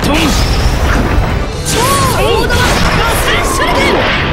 トン超大玉螺旋手裏剣。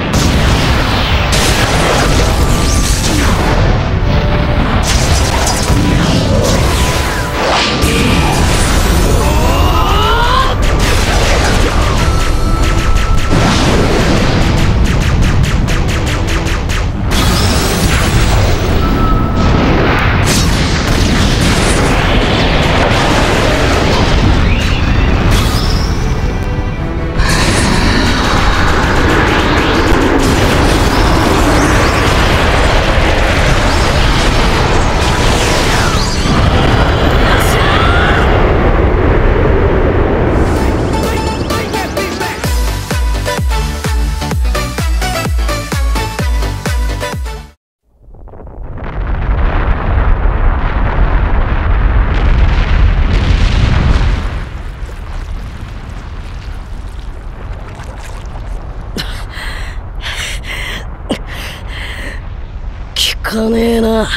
効かねえな。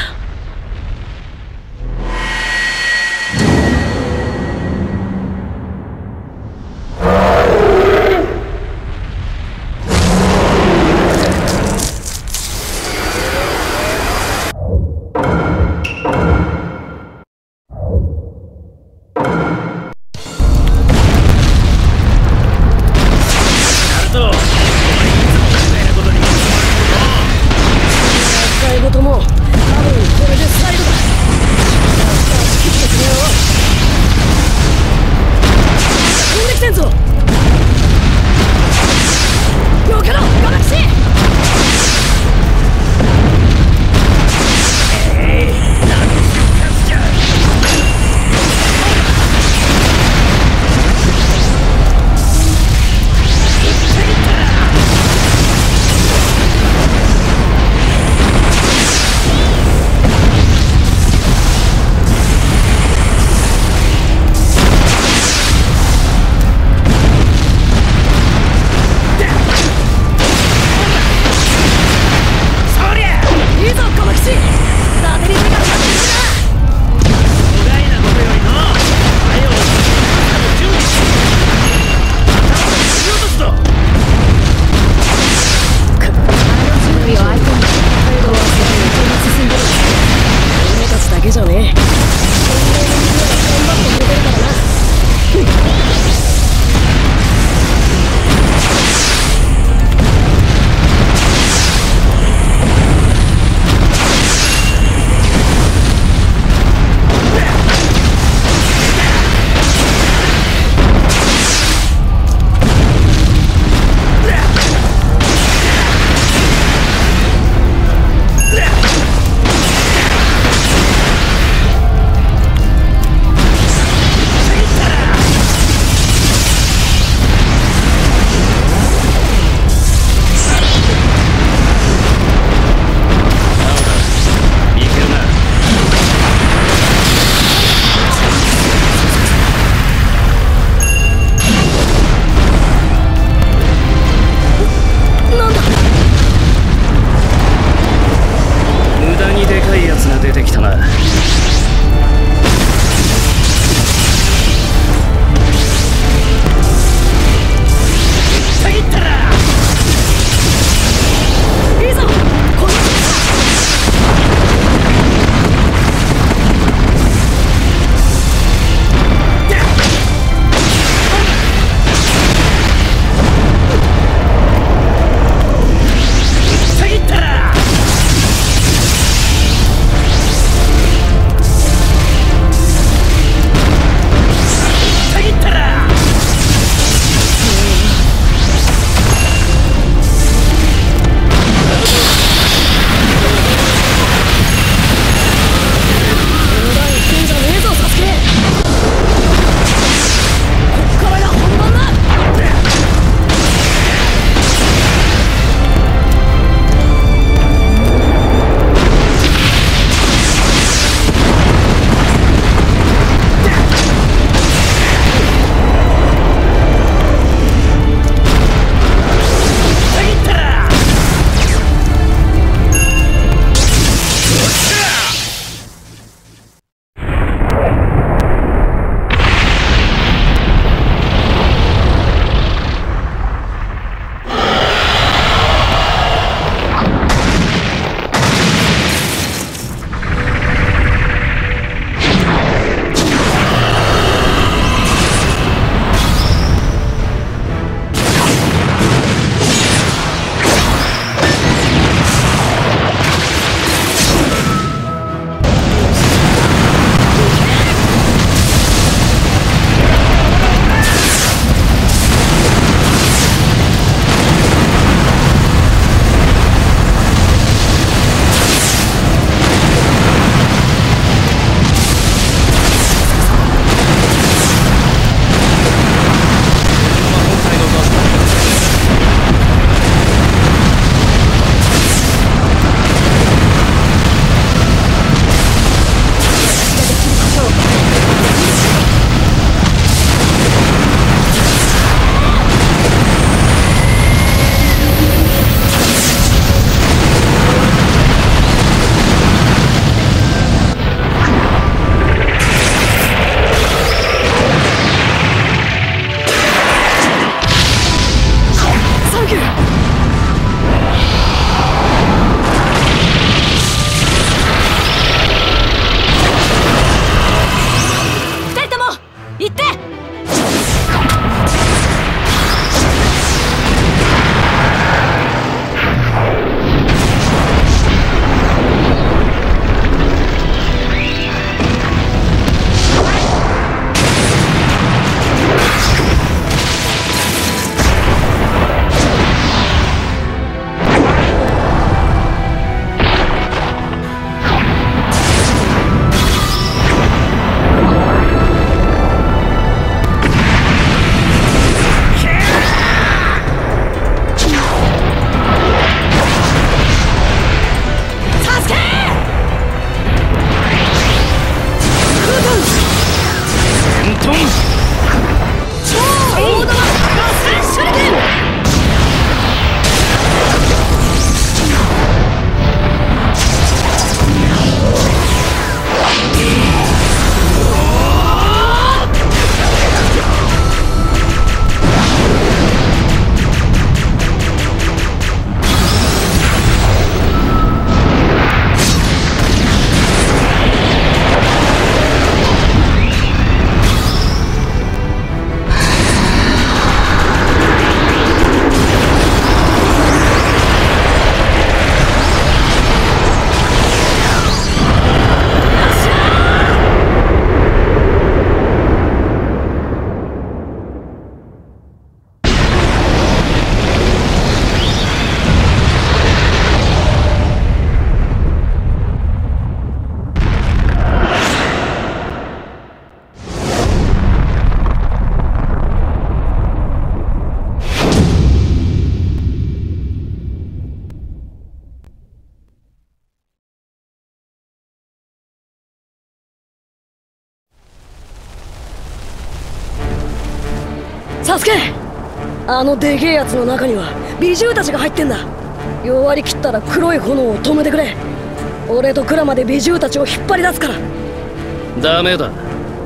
サスケ、あのでけえやつの中には美獣たちが入ってんだ。弱り切ったら黒い炎を止めてくれ。俺とクラマで美獣たちを引っ張り出すから。 ダメだ。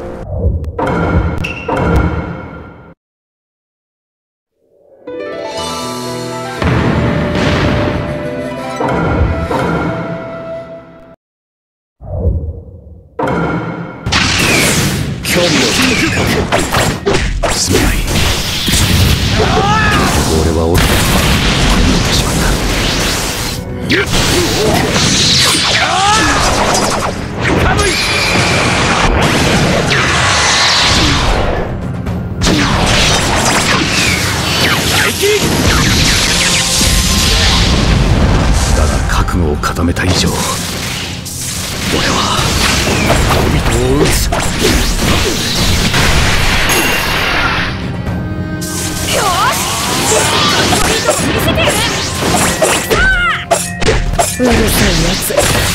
すまない。俺は俺だ。見てしまった。だが覚悟を固めた以上、俺は人を撃つ。 うるさいやつ。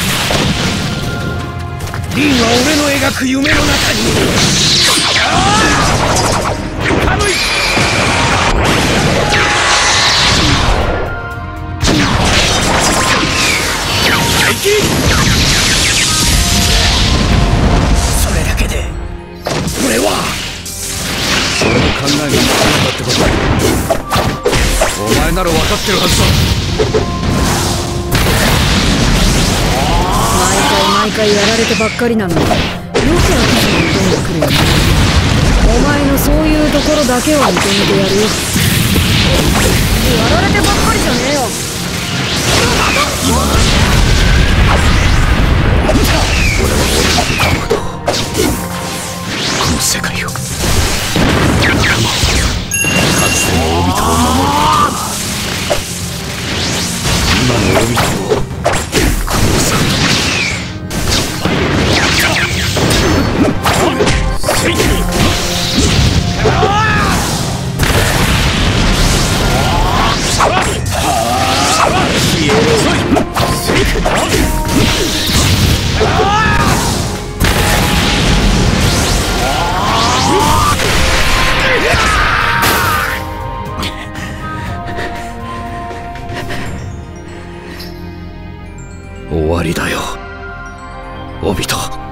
リンは俺の描く夢の中にいる。それだけで俺は俺の考えが間違ったってこと、お前なら分かってるはずだ。 毎回やられてばっかりなのに、よく飽きずに挑んでくるよね。お前のそういうところだけは認めてやるよ。やられてばっかりじゃねえよ。 今な俺は俺の出たことこの世界を仲間をかつてのオビトを守ることだ。今のオビトを殺すことだ。終わりだよ、オビト。